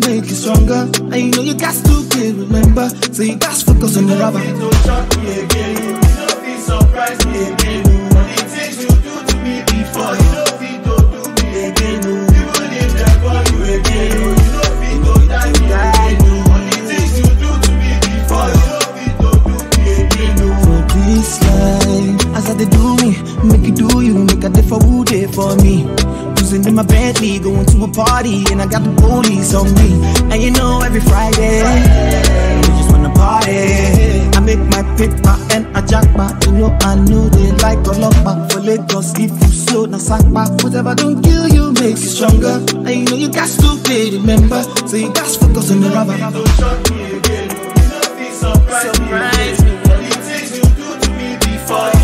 make you stronger. And you know you got to play, remember. So you got to focus on the rubber. Don't shock me again, you don't be surprised me again. The things you do to me before, you don't feel to do me again. Even if they call you again, you don't feel to die me again. The things you do to me before, you don't feel to do me again. For this life, as I do me, make you do you, make a different wood day for me. Cruising in my Bentley, going to a party, and I got the police on me. And you know every Friday, we just wanna party. I make my paper and a jackpot. You know I know they like a lot back for Lagos. If you slow, na sack back. Whatever don't kill you makes you stronger. And you know you got to play, remember. So you got to focus on the rubber. Don't shock me again, you don't be surprised me again. The things you do to me before.